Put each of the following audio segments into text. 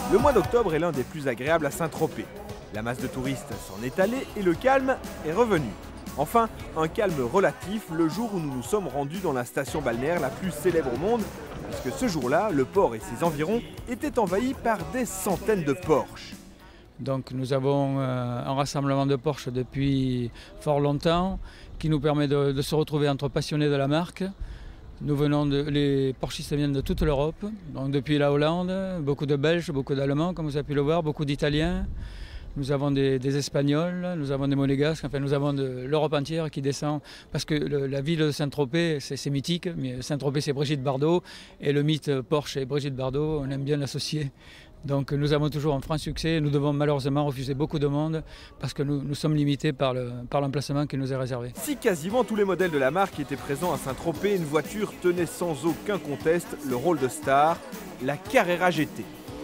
Le mois d'octobre est l'un des plus agréables à Saint-Tropez. La masse de touristes s'en est allée et le calme est revenu. Enfin, un calme relatif le jour où nous nous sommes rendus dans la station balnéaire la plus célèbre au monde, puisque ce jour-là, le port et ses environs étaient envahis par des centaines de Porsche. Donc nous avons un rassemblement de Porsche depuis fort longtemps qui nous permet de se retrouver entre passionnés de la marque. Les Porschistes viennent de toute l'Europe, donc depuis la Hollande, beaucoup de Belges, beaucoup d'Allemands comme vous avez pu le voir, beaucoup d'Italiens. Nous avons des Espagnols, nous avons des Monégasques, enfin nous avons de l'Europe entière qui descend. Parce que la ville de Saint-Tropez, c'est mythique, mais Saint-Tropez c'est Brigitte Bardot, et le mythe Porsche et Brigitte Bardot, on aime bien l'associer. Donc nous avons toujours un franc succès, nous devons malheureusement refuser beaucoup de monde parce que nous sommes limités par l'emplacement qui nous est réservé. Si quasiment tous les modèles de la marque étaient présents à Saint-Tropez, une voiture tenait sans aucun conteste le rôle de star, la Carrera GT.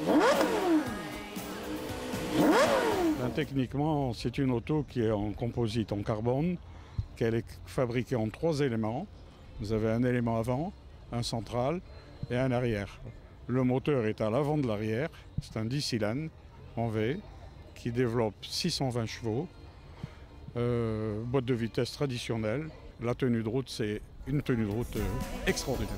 Techniquement, c'est une auto qui est en composite en carbone, qu'elle est fabriquée en 3 éléments. Vous avez un élément avant, un central et un arrière. Le moteur est à l'avant de l'arrière, c'est un 10 cylindres en V qui développe 620 chevaux, boîte de vitesse traditionnelle. La tenue de route, c'est une tenue de route extraordinaire.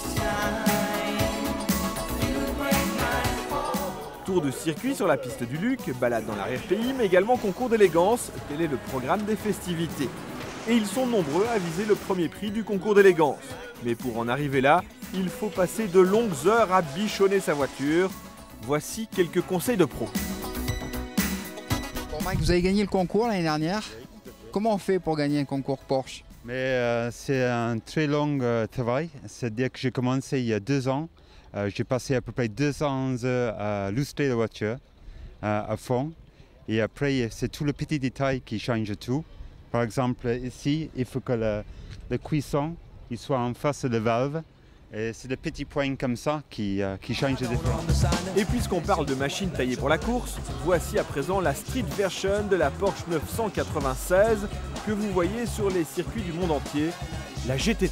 Tour de circuit sur la piste du Luc, balade dans l'arrière-pays, mais également concours d'élégance, tel est le programme des festivités. Et ils sont nombreux à viser le premier prix du concours d'élégance. Mais pour en arriver là, il faut passer de longues heures à bichonner sa voiture. Voici quelques conseils de pro. Bon Mike, vous avez gagné le concours l'année dernière. Comment on fait pour gagner un concours Porsche? C'est un très long travail. C'est-à-dire que j'ai commencé il y a 2 ans. J'ai passé à peu près 200 heures à lustrer la voiture à fond. Et après, c'est tous les petits détails qui changent tout. Par exemple, ici, il faut que le cuisson il soit en face de la valve. Et c'est des petits points comme ça qui changent de différence. Et puisqu'on parle de machines taillées pour la course, voici à présent la street version de la Porsche 996 que vous voyez sur les circuits du monde entier, la GT3.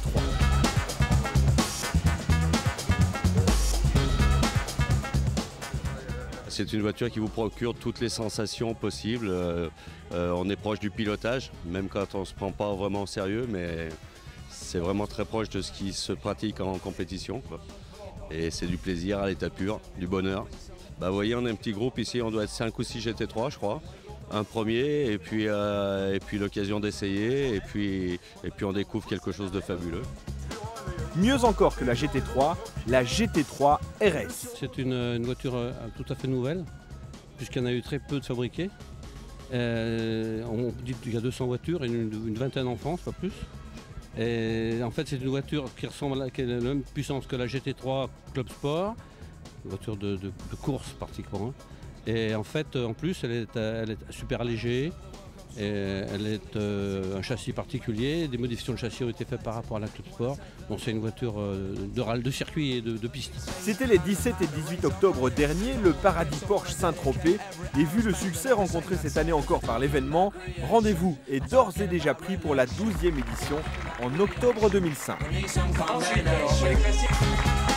C'est une voiture qui vous procure toutes les sensations possibles. On est proche du pilotage, même quand on ne se prend pas vraiment au sérieux, mais c'est vraiment très proche de ce qui se pratique en compétition, quoi. Et c'est du plaisir à l'état pur, du bonheur. Vous voyez, on est un petit groupe ici, on doit être 5 ou 6 GT3 je crois. Un premier et puis l'occasion d'essayer et puis on découvre quelque chose de fabuleux. Mieux encore que la GT3, la GT3 RS. C'est une voiture tout à fait nouvelle, puisqu'il y en a eu très peu de fabriquées. On dit qu'il y a 200 voitures et une vingtaine en France, pas plus. Et en fait, c'est une voiture qui a la même puissance que la GT3 Club Sport, une voiture de course pratiquement. Et en fait, en plus, elle est super léger. Et elle est un châssis particulier, des modifications de châssis ont été faites par rapport à la Club Sport. Bon, c'est une voiture de circuit et de piste. C'était les 17 et 18 octobre dernier, le Paradis Porsche Saint-Tropez. Et vu le succès rencontré cette année encore par l'événement, rendez-vous est d'ores et déjà pris pour la 12e édition en octobre 2005.